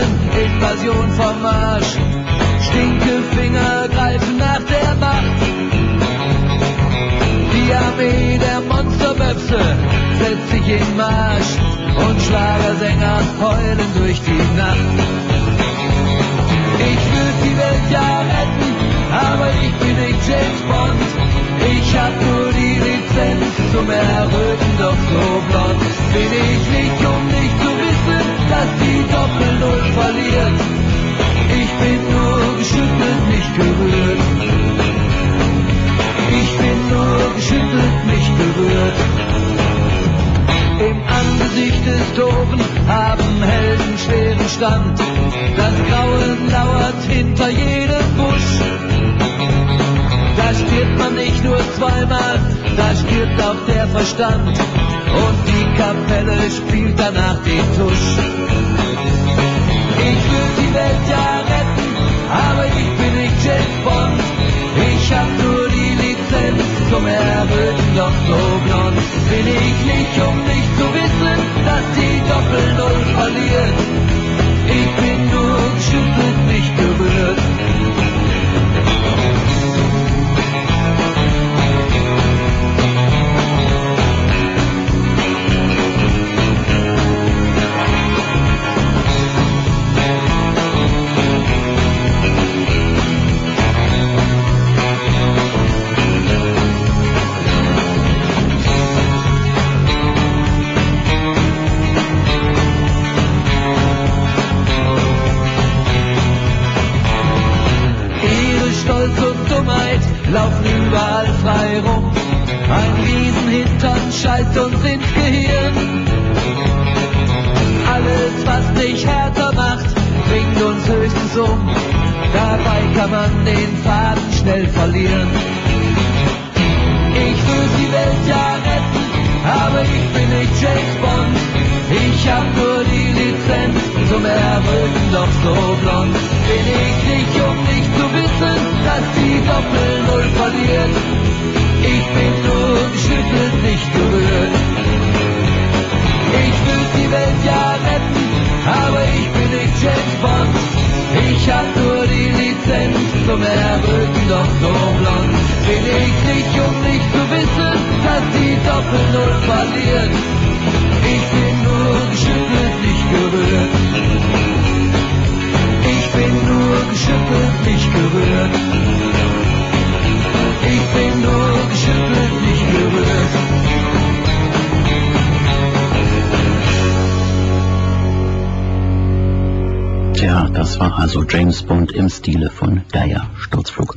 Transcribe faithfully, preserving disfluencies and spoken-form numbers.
Invasion vom Marsch. Stinkefinger greifen nach der Macht. Die Armee der Monsterböpse setzt sich in Marsch und Schlagersänger heulen durch die Nacht. Ich will die Welt ja retten, aber ich bin nicht James Bond. Ich hab nur die Lizenz zum Erröten, doch so blond bin ich nicht, um nicht zu wissen, dass die Doppel-Null verliert. Ich bin nur geschüttelt, nicht gerührt. Ich bin nur geschüttelt, nicht berührt. Im Angesicht des Toten haben Helden schweren Stand. Das Grauen lauert hinter jedem Busch. Da stirbt man nicht nur zweimal, da stirbt auch der Verstand. Und die Kapelle spielt danach den Tusch. Ich will die Welt ja retten, aber ich bin nicht James Bond. Ich hab nur die Lizenz zum Erröten, doch so blond bin ich nicht, um nicht zu wissen, dass die Doppel-Null verliert. Ich bin nur geschüttelt, nicht berührt. Laufen überall frei rum, ein Riesenhintern scheißt uns ins Gehirn. Alles, was dich härter macht, bringt uns höchstens um, dabei kann man den Faden schnell verlieren. Ich will die Welt ja retten, aber ich bin nicht James Bond. Ich hab nur die Lizenz zum Erröten, doch so blond bin ich nicht, um nicht zu wissen, dass die Doppel-Null verliert. Ich bin nur geschüttelt, nicht gerührt. Ich will die Welt ja retten, aber ich bin nicht James Bond. Ich hab nur die Lizenz zum Erröten, doch so blond bin ich nicht, um nicht zu wissen, dass die Doppel-Null verliert. Ich bin nur geschüttelt, nicht gerührt. Ich bin nur geschüttelt, nicht gerührt. Ich bin nur geschüttelt, nicht gerührt. Tja, das war also James Bond im Stile von Gaia Sturzflug.